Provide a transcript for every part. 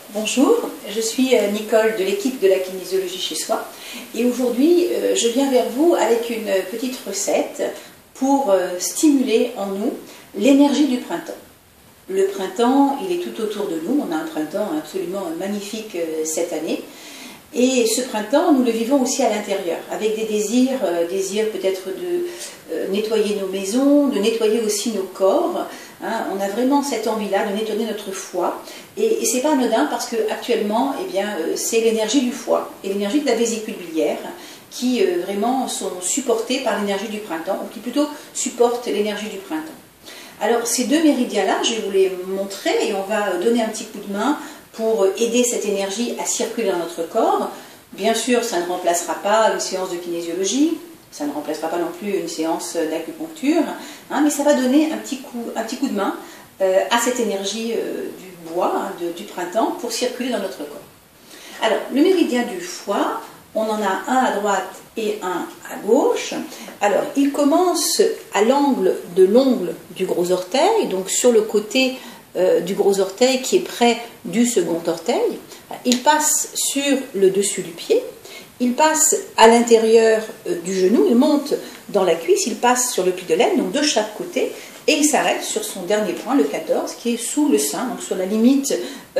Bonjour, je suis Nicole de l'équipe de la kinésiologie chez soi et aujourd'hui je viens vers vous avec une petite recette pour stimuler en nous l'énergie du printemps. Le printemps, il est tout autour de nous, on a un printemps absolument magnifique cette année et ce printemps nous le vivons aussi à l'intérieur avec des désirs peut-être de nettoyer nos maisons, de nettoyer aussi nos corps. Hein, on a vraiment cette envie-là de nettoyer notre foie et c'est pas anodin parce que actuellement, c'est l'énergie du foie et l'énergie de la vésicule biliaire qui vraiment sont supportées par l'énergie du printemps ou qui plutôt supportent l'énergie du printemps. Alors ces deux méridiens-là, je vais vous les montrer et on va donner un petit coup de main pour aider cette énergie à circuler dans notre corps. Bien sûr, ça ne remplacera pas une séance de kinésiologie. Ça ne remplacera pas non plus une séance d'acupuncture, hein, mais ça va donner un petit coup de main à cette énergie du bois, hein, du printemps, pour circuler dans notre corps. Alors, le méridien du foie, on en a un à droite et un à gauche. Alors, il commence à l'angle de l'ongle du gros orteil, donc sur le côté du gros orteil qui est près du second orteil. Il passe sur le dessus du pied. Il passe à l'intérieur du genou, il monte dans la cuisse, il passe sur le pli de laine, donc de chaque côté, et il s'arrête sur son dernier point, le 14, qui est sous le sein, donc sur la limite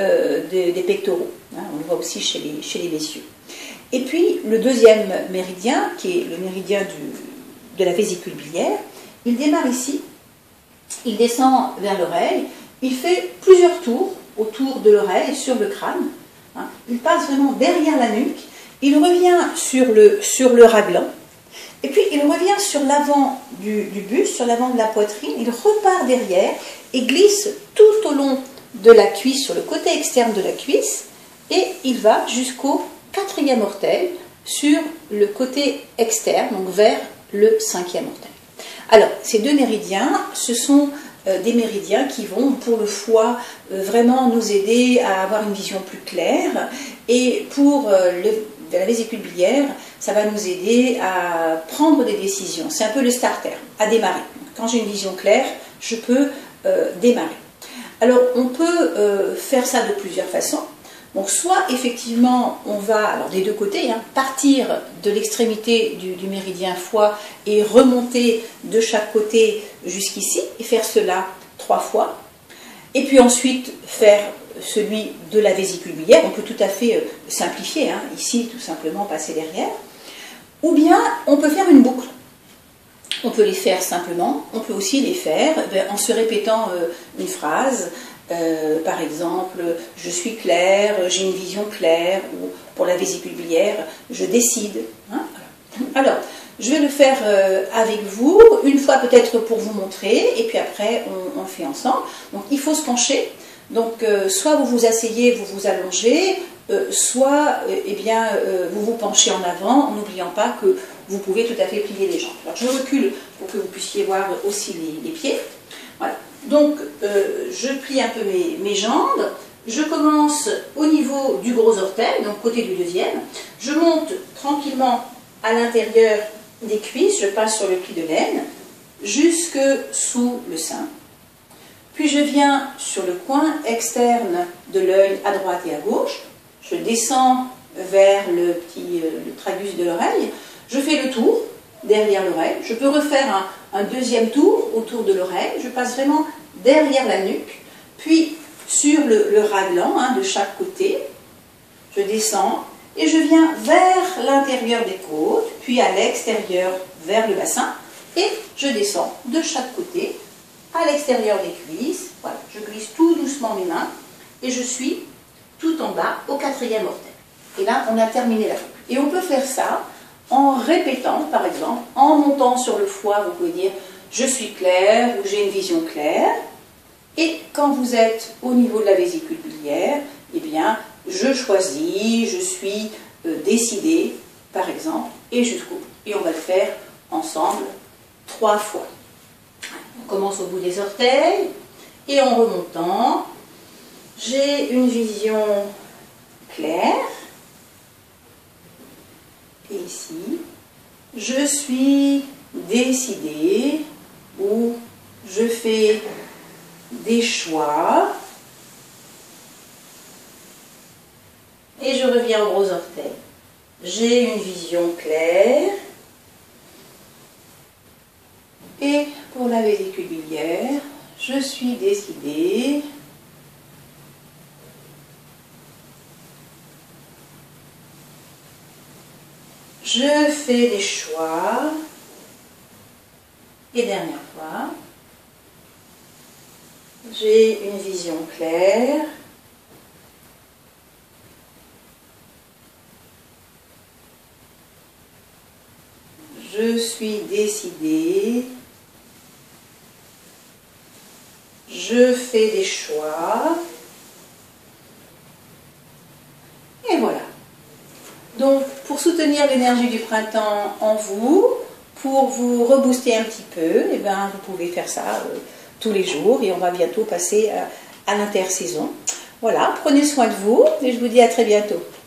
des pectoraux. Hein, on le voit aussi chez les messieurs. Et puis le deuxième méridien, qui est le méridien de la vésicule biliaire, il démarre ici, il descend vers l'oreille, il fait plusieurs tours autour de l'oreille, sur le crâne, hein, il passe vraiment derrière la nuque. Il revient sur le raglan, et puis il revient sur l'avant du buste, sur l'avant de la poitrine, il repart derrière et glisse tout au long de la cuisse, sur le côté externe de la cuisse, et il va jusqu'au 4e orteil, sur le côté externe, donc vers le 5e orteil. Alors, ces deux méridiens, ce sont des méridiens qui vont, pour le foie, vraiment nous aider à avoir une vision plus claire, et pour de la vésicule biliaire, ça va nous aider à prendre des décisions. C'est un peu le starter, à démarrer. Quand j'ai une vision claire, je peux démarrer. Alors, on peut faire ça de plusieurs façons. Donc, soit effectivement, on va, alors des deux côtés, hein, partir de l'extrémité du méridien foie et remonter de chaque côté jusqu'ici, et faire cela 3 fois. Et puis ensuite, faire celui de la vésicule biliaire, on peut tout à fait simplifier, hein, ici tout simplement passer derrière, ou bien on peut faire une boucle. On peut les faire simplement, on peut aussi les faire en se répétant une phrase, par exemple, je suis clair, j'ai une vision claire, ou pour la vésicule biliaire, je décide. Hein, alors, je vais le faire avec vous, une fois peut-être pour vous montrer, et puis après on le fait ensemble. Donc il faut se pencher. Donc, soit vous vous asseyez, vous vous allongez, soit vous vous penchez en avant en n'oubliant pas que vous pouvez tout à fait plier les jambes. Alors, je recule pour que vous puissiez voir aussi les pieds. Voilà. Donc, je plie un peu mes jambes. Je commence au niveau du gros orteil, donc côté du deuxième. Je monte tranquillement à l'intérieur des cuisses, je passe sur le pli de laine, jusque sous le sein. Puis je viens sur le coin externe de l'œil à droite et à gauche. Je descends vers le tragus de l'oreille. Je fais le tour derrière l'oreille. Je peux refaire un deuxième tour autour de l'oreille. Je passe vraiment derrière la nuque. Puis sur le raglan, hein, de chaque côté, je descends et je viens vers l'intérieur des côtes, puis à l'extérieur vers le bassin. Et je descends de chaque côté à l'extérieur des cuisses. Voilà, je glisse tout doucement mes mains et je suis tout en bas au 4e orteil. Et là, on a terminé la boucle. Et on peut faire ça en répétant, par exemple, en montant sur le foie, vous pouvez dire « je suis clair » ou « j'ai une vision claire ». Et quand vous êtes au niveau de la vésicule biliaire, eh bien, je choisis, je suis décidé, par exemple, et jusqu'au bout. Et on va le faire ensemble 3 fois. On commence au bout des orteils et en remontant, j'ai une vision claire. Et ici, je suis décidé ou je fais des choix reviens aux gros orteils. J'ai une vision claire. Et pour la vésicule biliaire, je suis décidée. Je fais des choix. Et dernière fois, j'ai une vision claire. Je suis décidée. Je fais des choix. Et voilà. Donc, pour soutenir l'énergie du printemps en vous, pour vous rebooster un petit peu, eh ben, vous pouvez faire ça tous les jours et on va bientôt passer à l'intersaison. Voilà, prenez soin de vous et je vous dis à très bientôt.